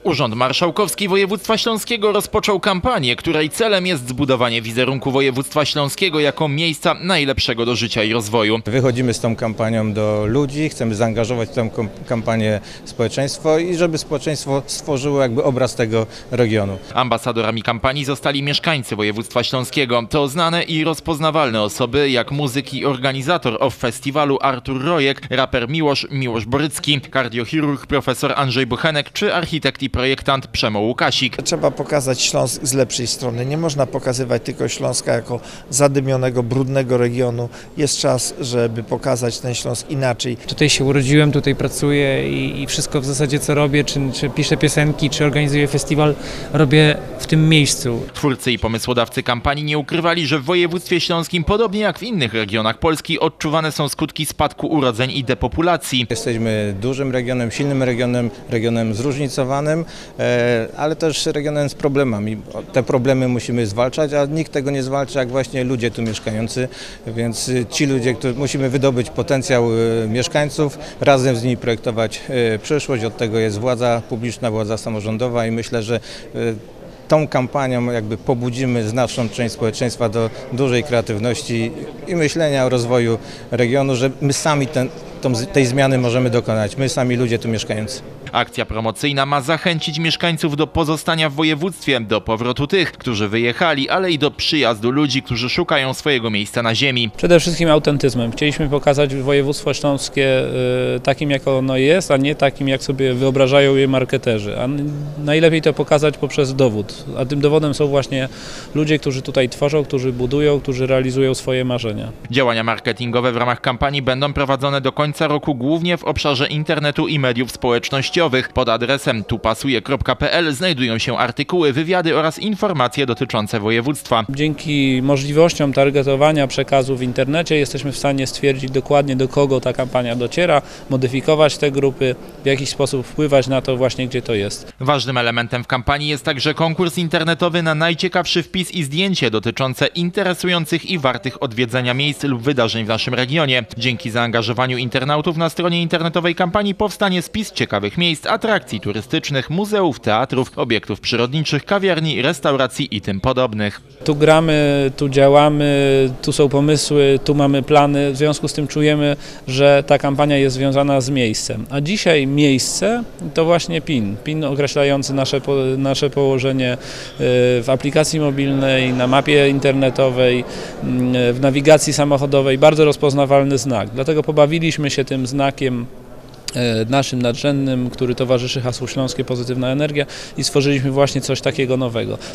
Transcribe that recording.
Urząd Marszałkowski Województwa Śląskiego rozpoczął kampanię, której celem jest zbudowanie wizerunku województwa śląskiego jako miejsca najlepszego do życia i rozwoju. Wychodzimy z tą kampanią do ludzi, chcemy zaangażować w tę kampanię społeczeństwo i żeby społeczeństwo stworzyło jakby obraz tego regionu. Ambasadorami kampanii zostali mieszkańcy województwa śląskiego. To znane i rozpoznawalne osoby jak muzyk i organizator OFF festiwalu Artur Rojek, raper Miłosz Borycki, kardiochirurg profesor Andrzej Bochenek czy architekt i projektant Przemo Łukasik. Trzeba pokazać Śląsk z lepszej strony. Nie można pokazywać tylko Śląska jako zadymionego, brudnego regionu. Jest czas, żeby pokazać ten Śląsk inaczej. Tutaj się urodziłem, tutaj pracuję i wszystko w zasadzie co robię, czy piszę piosenki, czy organizuję festiwal, robię w tym miejscu. Twórcy i pomysłodawcy kampanii nie ukrywali, że w województwie śląskim, podobnie jak w innych regionach Polski, odczuwane są skutki spadku urodzeń i depopulacji. Jesteśmy dużym regionem, silnym regionem zróżnicowanym, ale też regionem z problemami. Te problemy musimy zwalczać, a nikt tego nie zwalcza jak właśnie ludzie tu mieszkający, więc ci ludzie, musimy wydobyć potencjał mieszkańców, razem z nimi projektować przyszłość. Od tego jest władza publiczna, władza samorządowa i myślę, że tą kampanią jakby pobudzimy znaczną część społeczeństwa do dużej kreatywności i myślenia o rozwoju regionu, że my sami tej zmiany możemy dokonać, my sami ludzie tu mieszkający. Akcja promocyjna ma zachęcić mieszkańców do pozostania w województwie, do powrotu tych, którzy wyjechali, ale i do przyjazdu ludzi, którzy szukają swojego miejsca na ziemi. Przede wszystkim autentyzmem. Chcieliśmy pokazać województwo śląskie takim, jak ono jest, a nie takim, jak sobie wyobrażają je marketerzy. A najlepiej to pokazać poprzez dowód. A tym dowodem są właśnie ludzie, którzy tutaj tworzą, którzy budują, którzy realizują swoje marzenia. Działania marketingowe w ramach kampanii będą prowadzone do końca roku głównie w obszarze internetu i mediów społecznościowych. Pod adresem tupasuje.pl znajdują się artykuły, wywiady oraz informacje dotyczące województwa. Dzięki możliwościom targetowania przekazu w internecie jesteśmy w stanie stwierdzić dokładnie, do kogo ta kampania dociera, modyfikować te grupy, w jakiś sposób wpływać na to właśnie, gdzie to jest. Ważnym elementem w kampanii jest także konkurs internetowy na najciekawszy wpis i zdjęcie dotyczące interesujących i wartych odwiedzenia miejsc lub wydarzeń w naszym regionie. Dzięki zaangażowaniu internautów na stronie internetowej kampanii powstanie spis ciekawych miejsc, atrakcji turystycznych, muzeów, teatrów, obiektów przyrodniczych, kawiarni, restauracji i tym podobnych. Tu gramy, tu działamy, tu są pomysły, tu mamy plany, w związku z tym czujemy, że ta kampania jest związana z miejscem. A dzisiaj miejsce to właśnie PIN określający nasze położenie w aplikacji mobilnej, na mapie internetowej, w nawigacji samochodowej, bardzo rozpoznawalny znak. Dlatego pobawiliśmy się tym znakiem naszym nadrzędnym, który towarzyszy hasłu Śląskie Pozytywna Energia i stworzyliśmy właśnie coś takiego nowego.